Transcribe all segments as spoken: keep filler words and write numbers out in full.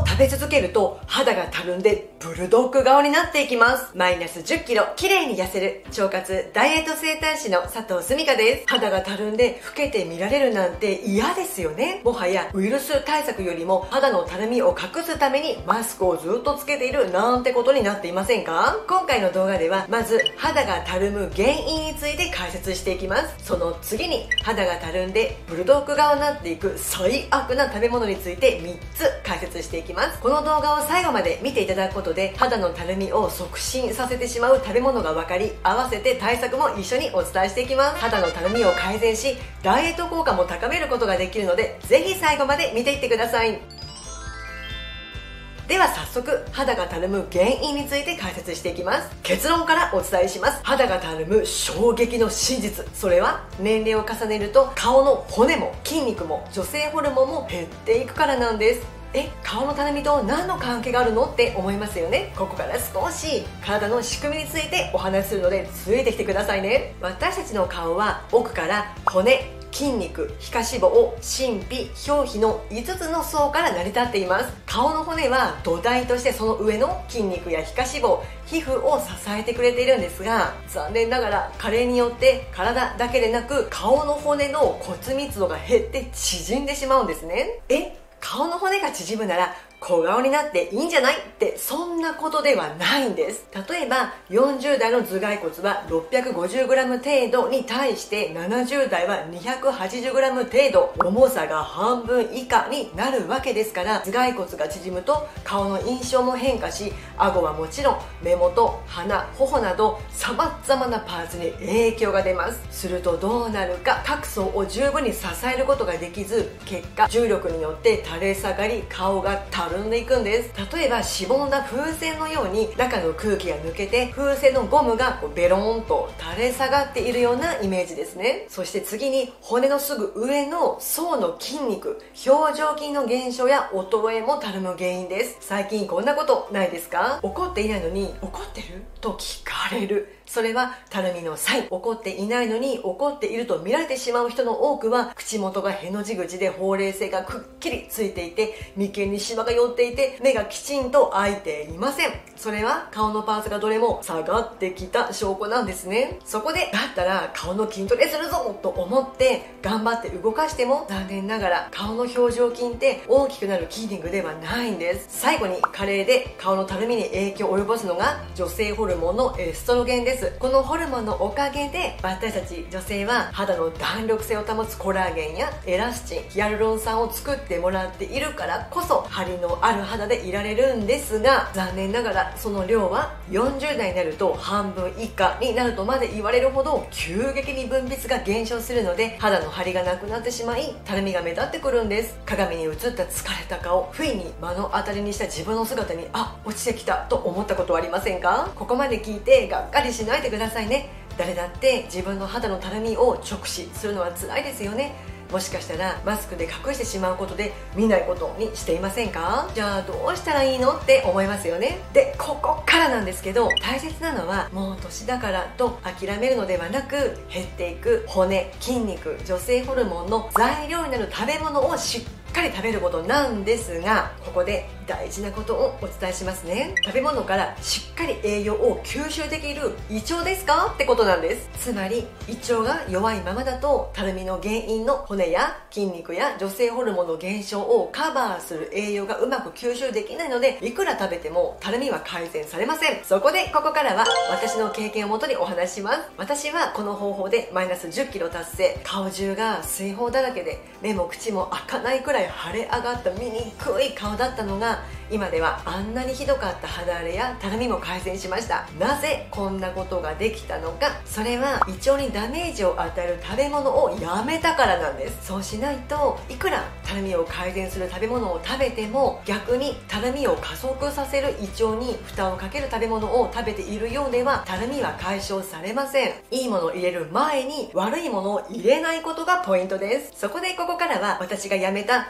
食べ続けると肌がたるんでブルドッグ顔になっていきます。マイナスじゅっキロ綺麗に痩せる腸活ダイエット整体師の佐藤すみかです。肌がたるんで老けて見られるなんて嫌ですよね。もはやウイルス対策よりも肌のたるみを隠すためにマスクをずっとつけているなんてことになっていませんか？今回の動画ではまず肌がたるむ原因について解説していきます。その次に肌がたるんでブルドッグ顔になっていく最悪な食べ物についてみっつ解説していきます。この動画を最後まで見ていただくことで肌のたるみを促進させてしまう食べ物が分かり、合わせて対策も一緒にお伝えしていきます。肌のたるみを改善しダイエット効果も高めることができるので、ぜひ最後まで見ていってください。では早速肌がたるむ原因について解説していきます。結論からお伝えします。肌がたるむ衝撃の真実、それは年齢を重ねると顔の骨も筋肉も女性ホルモンも減っていくからなんです。え、顔のたるみと何の関係があるのって思いますよね。ここから少し体の仕組みについてお話しするのでついてきてくださいね。私たちの顔は奥から骨、筋肉、皮下脂肪、真皮、表皮のいつつの層から成り立っています。顔の骨は土台としてその上の筋肉や皮下脂肪、皮膚を支えてくれているんですが、残念ながら加齢によって体だけでなく顔の骨の骨密度が減って縮んでしまうんですね。え、顔の骨が縮むなら小顔になっていいんじゃないって、そんなことではないんです。例えばよんじゅう代の頭蓋骨は ろっぴゃくごじゅうグラム 程度に対してななじゅう代は にひゃくはちじゅうグラム 程度、重さが半分以下になるわけですから、頭蓋骨が縮むと顔の印象も変化し、顎はもちろん目元、鼻、頬など様々なパーツに影響が出ます。するとどうなるか、各層を十分に支えることができず、結果重力によって垂れ下がり顔がたるんでいくんです。例えばしぼんだ風船のように中の空気が抜けて風船のゴムがこうベローンと垂れ下がっているようなイメージですね。そして次に骨のすぐ上の層の筋肉、表情筋の減少や衰えもたるむ原因です。最近こんなことないですか？怒っていないのに怒ってると聞かれる。それはたるみのサイン。怒っていないのに怒っていると見られてしまう人の多くは、口元がへの字口でほうれい線がくっきりついていて、眉間にシワが寄っていて、目がきちんと開いていません。それは顔のパーツがどれも下がってきた証拠なんですね。そこでだったら顔の筋トレするぞと思って頑張って動かしても、残念ながら顔の表情筋って大きくなる筋肉ではないんです。最後に加齢で顔のたるみに影響を及ぼすのが女性ホルモンのエストロゲンです。このホルモンのおかげで私たち女性は肌の弾力性を保つコラーゲンやエラスチン、ヒアルロン酸を作ってもらっているからこそ張りのある肌でいられるんですが、残念ながらその量はよんじゅう代になると半分以下になるとまで言われるほど急激に分泌が減少するので、肌の張りがなくなってしまいたるみが目立ってくるんです。鏡に映った疲れた顔、不意に目の当たりにした自分の姿にあ、落ちてきたと思ったことはありませんか？ここまで聞いてがっかりしないでくださいね。誰だって自分の肌のたるみを直視するのは辛いですよね。もしかしたらマスクで隠してしまうことで見ないことにしていませんか？じゃあどうしたらいいのって思いますよね。で、ここからなんですけど、大切なのはもう年だからと諦めるのではなく、減っていく骨、筋肉、女性ホルモンの材料になる食べ物をしっかりしっかり食べることなんですが、ここで大事なことをお伝えしますね。食べ物からしっかり栄養を吸収できる胃腸ですかってことなんです。つまり胃腸が弱いままだとたるみの原因の骨や筋肉や女性ホルモンの減少をカバーする栄養がうまく吸収できないので、いくら食べてもたるみは改善されません。そこでここからは私の経験をもとにお話しします。私はこの方法でマイナスじゅっキロ達成、顔中が水疱だらけで目も口も開かないくらい腫れ上がった醜い顔だったのが、今ではあんなにひどかった肌荒れやたるみも改善しました。なぜこんなことができたのか、それは胃腸にダメージを与える食べ物をやめたからなんです。そうしないといくらたるみを改善する食べ物を食べても、逆にたるみを加速させる胃腸に負担をかける食べ物を食べているようではたるみは解消されません。いいものを入れる前に悪いものを入れないことがポイントです。そこでここからは私がやめた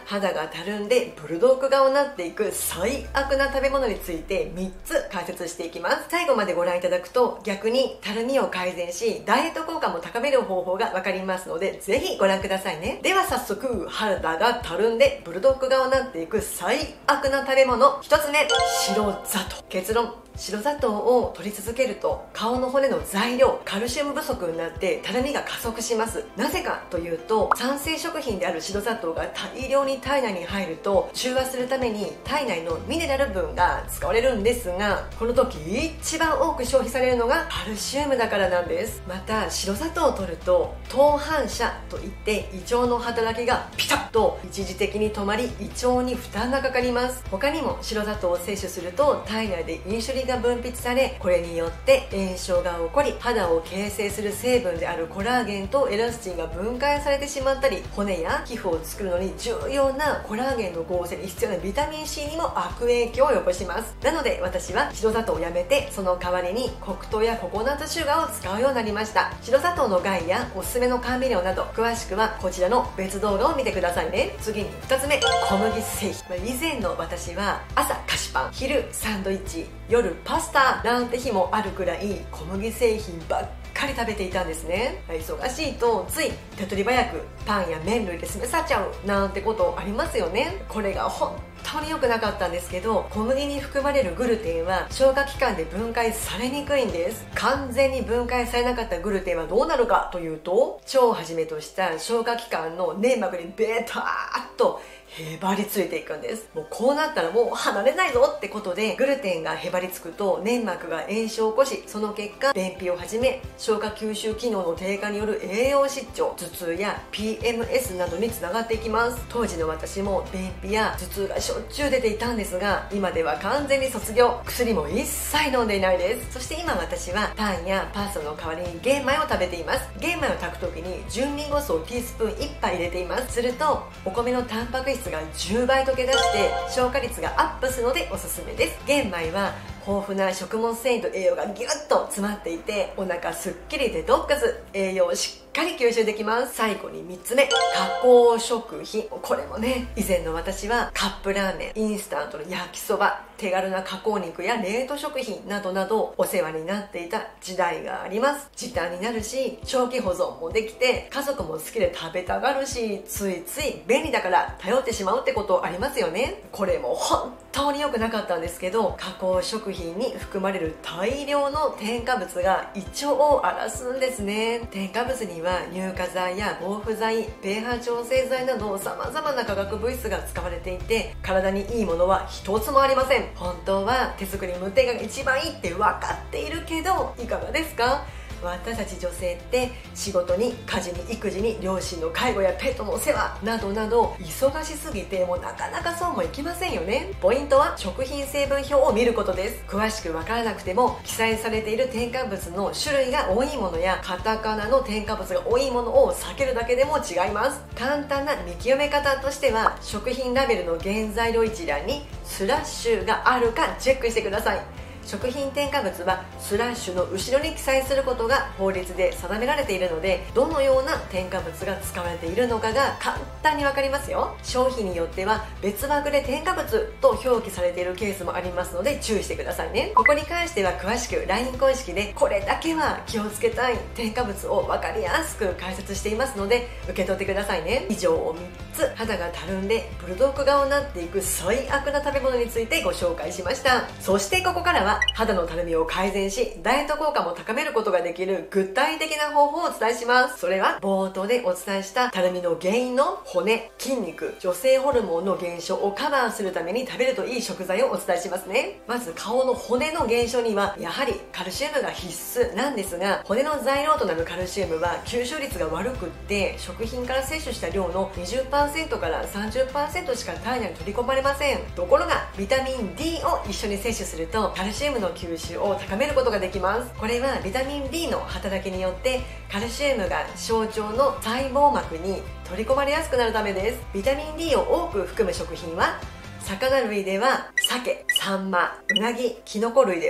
肌がたるんでブルドッグ顔になっていく最悪な食べ物についてみっつ解説していきます。最後までご覧いただくと逆にたるみを改善しダイエット効果も高める方法がわかりますので、ぜひご覧くださいね。では早速、肌がたるんでブルドッグ顔になっていく最悪な食べ物、ひとつめ、白砂糖。結論、白砂糖を摂り続けると顔の骨の材料カルシウム不足になってたるみが加速します。なぜかというと、産生食品である白砂糖が大量に体内に入ると中和するために体内のミネラル分が使われるんですが、この時一番多く消費されるのがカルシウムだからなんです。また白砂糖を摂ると糖反射といって胃腸の働きがピタッと一時的に止まり胃腸に負担がかかります。他にも白砂糖を摂取すると体内でインシュリンが分泌され、これによって炎症が起こり肌を形成する成分であるコラーゲンとエラスチンが分解されてしまったり、骨や皮膚を作るのに重要なコラーゲンの合成に必要なビタミン C にも悪影響を及ぼします。なので私は白砂糖をやめてその代わりに黒糖やココナッツシュガーを使うようになりました。白砂糖の害やおすすめの甘味料など詳しくはこちらの別動画を見てくださいね。次にふたつめ、小麦製品。以前の私は朝菓子パン、昼サンドイッチ、夜パスタなんて日もあるくらい小麦製品ばっかり食べていたんですね。忙しいとつい手っ取り早くパンや麺類で済まさちゃうなんてことありますよね。これが本当に良くなかったんですけど、小麦に含まれるグルテンは消化器官で分解されにくいんです。完全に分解されなかったグルテンはどうなるかというと、腸をはじめとした消化器官の粘膜にベターっとへばりついていくんです。もうこうなったらもう離れないぞってことで、グルテンがへばりつくと粘膜が炎症を起こし、その結果便秘をはじめ消化吸収機能の低下による栄養失調、頭痛や ピーエムエス などにつながっていきます。当時の私も便秘や頭痛がしょっちゅう出ていたんですが、今では完全に卒業、薬も一切飲んでいないです。そして今私はパンやパスタの代わりに玄米を食べています。玄米を炊く時に純リンゴ酢をティースプーンいっぱい入れています。するとお米のタンパク質がじゅうばい溶け出して消化率がアップするのでおすすめです。玄米は豊富な食物繊維と栄養がギュッと詰まっていて、お腹すっきりデトックス、栄養をしっかり吸収できます。最後にみっつめ、加工食品。これもね、以前の私はカップラーメン、インスタントの焼きそば、手軽な加工肉や冷凍食品などなどお世話になっていた時代があります。時短になるし長期保存もできて家族も好きで食べたがるし、ついつい便利だから頼ってしまうってことありますよね。これも本当に良くなかったんですけど、加工食品に含まれる大量の添加物が胃腸を荒らすんですね。添加物には乳化剤や防腐剤、pH 調整剤など様々な化学物質が使われていて、体にいいものは一つもありません。本当は手作り無添加が一番いいって分かっているけど、いかがですか？私たち女性って仕事に家事に育児に両親の介護やペットのお世話などなど忙しすぎてもうなかなかそうもいきませんよね。ポイントは食品成分表を見ることです。詳しく分からなくても記載されている添加物の種類が多いものやカタカナの添加物が多いものを避けるだけでも違います。簡単な見極め方としては、食品ラベルの原材料一覧にスラッシュがあるかチェックしてください。食品添加物はスラッシュの後ろに記載することが法律で定められているので、どのような添加物が使われているのかが簡単に分かりますよ。商品によっては別枠で添加物と表記されているケースもありますので注意してくださいね。ここに関しては詳しく ライン 公式でこれだけは気をつけたい添加物を分かりやすく解説していますので受け取ってくださいね。以上みっつ、肌がたるんでブルドッグ顔になっていく最悪な食べ物についてご紹介しました。そしてここからは肌のたるみを改善しダイエット効果も高めることができる具体的な方法をお伝えします。それは冒頭でお伝えしたたるみの原因の骨、筋肉、女性ホルモンの減少をカバーするために食べるといい食材をお伝えしますね。まず顔の骨の減少にはやはりカルシウムが必須なんですが、骨の材料となるカルシウムは吸収率が悪くって食品から摂取した量の にじゅっパーセント から さんじゅっパーセント しか体内に取り込まれません。ところがビタミン D を一緒に摂取するとカルシウムの吸収を高めることができます。これはビタミン D の働きによってカルシウムが小腸の細胞膜に取り込まれやすくなるためです。ビタミン D を多く含む食品は魚類では鮭、サンマ、うなぎ、キノコ類では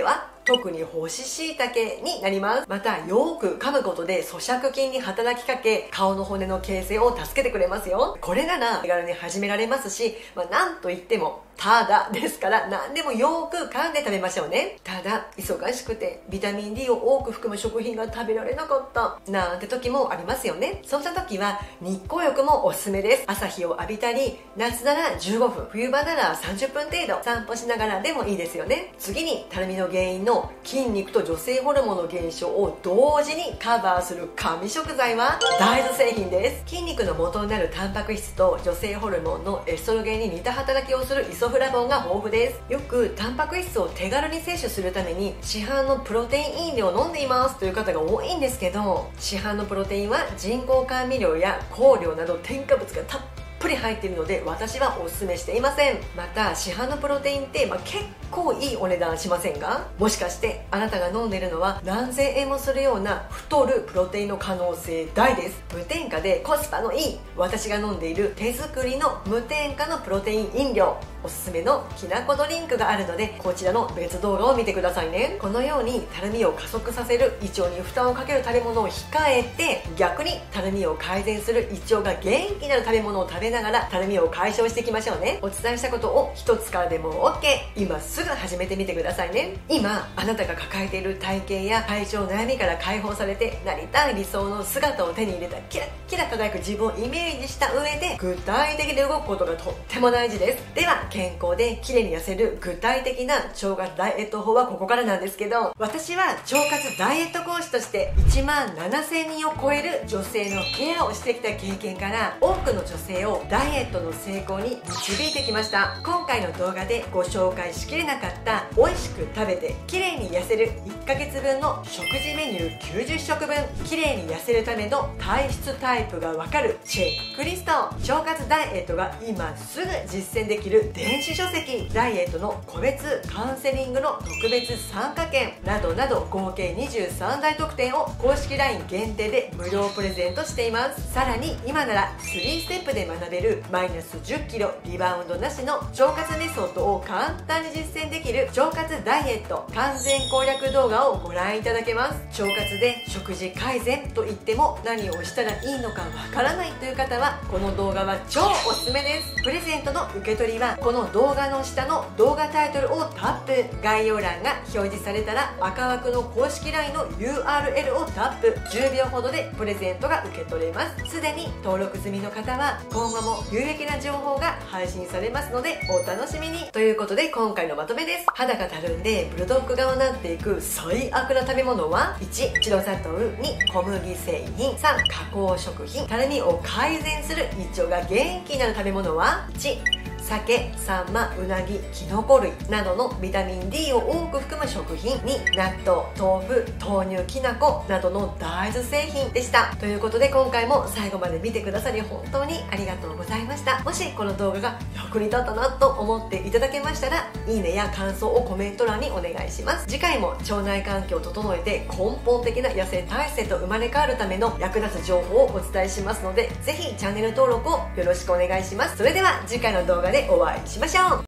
特に干し椎茸になります。またよく噛むことで咀嚼筋に働きかけ、顔の骨の形成を助けてくれますよ。これなら手軽に始められますし、まあ、なんといってもただですから、何でもよく噛んで食べましょうね。ただ忙しくてビタミン D を多く含む食品が食べられなかったなんて時もありますよね。そんな時は日光浴もおすすめです。朝日を浴びたり、夏ならじゅうごふん、冬場ならさんじゅっぷん程度散歩しながらでもいいですよね。次にたるみの原因の筋肉と女性ホルモンの減少を同時にカバーする神食材は大豆製品です。筋肉の元になるタンパク質と女性ホルモンのエストロゲンに似た働きをするイソフラボンが豊富です。よくタンパク質を手軽に摂取するために市販のプロテイン飲料を飲んでいますという方が多いんですけど、市販のプロテインは人工甘味料や香料など添加物がたっぷり入っているので、私はおすすめしていません。また市販のプロテインって、まあ、結構いいお値段しませんが、もしかしてあなたが飲んでいるのは何千円もするような太るプロテインの可能性大です。無添加でコスパのいい私が飲んでいる手作りの無添加のプロテイン飲料、おすすめのきなこドリンクがあるので、こちらの別動画を見てくださいね。このようにたるみを加速させる、胃腸に負担をかける食べ物を控えて、逆にたるみを改善する、胃腸が元気になる食べ物を食べながらたるみを解消していきましょうね。お伝えしたことを一つからでも OK、 今すぐ始めてみてくださいね。今あなたが抱えている体型や体調悩みから解放されて、なりたい理想の姿を手に入れたキラッキラ輝く自分をイメージした上で具体的に動くことがとっても大事です。では健康で綺麗に痩せる具体的な腸活ダイエット法はここからなんですけど、私は腸活ダイエット講師としていちまんななせんにんを超える女性のケアをしてきた経験から、多くの女性をダイエットの成功に導いてきました。今回の動画でご紹介しきれなかった美味しく食べて綺麗に痩せるいっかげつぶんの食事メニューきゅうじゅっしょくぶん、綺麗に痩せるための体質タイプがわかるチェックリスト、腸活ダイエットが今すぐ実践できる電子書籍、ダイエットの個別カウンセリングの特別参加券などなど、合計にじゅうさんだい特典を公式 ライン 限定で無料プレゼントしています。さらに今ならスリーステップで学べるマイナスじゅっキロリバウンドなしの腸活メソッドを簡単に実践できる腸活ダイエット完全攻略動画をご覧いただけます。腸活で食事改善といっても何をしたらいいのかわからないという方は、この動画は超おすすめです。プレゼントの受け取りはこの動画の下の動画タイトルをタップ、概要欄が表示されたら赤枠の公式 ライン の ユーアールエル をタップ、じゅうびょうほどでプレゼントが受け取れます。すでに登録済みの方は今後も有益な情報が配信されますのでお楽しみに。ということで今回のまとめです。肌がたるんでブルドッグ顔になっていく最悪な食べ物は、いち白砂糖、に小麦製品、さん加工食品。たるみを改善する、胃腸が元気になる食べ物は、いち鮭、サンマ、うなぎ、キノコ類などのビタミン D を多く含む食品、に納豆、豆腐、豆乳、きな粉などの大豆製品でした。ということで今回も最後まで見てくださり本当にありがとうございました。もしこの動画が役に立ったなと思っていただけましたら、いいねや感想をコメント欄にお願いします。次回も腸内環境を整えて根本的な痩せ体質へと生まれ変わるための役立つ情報をお伝えしますので、ぜひチャンネル登録をよろしくお願いします。それでは次回の動画でお会いしましょう。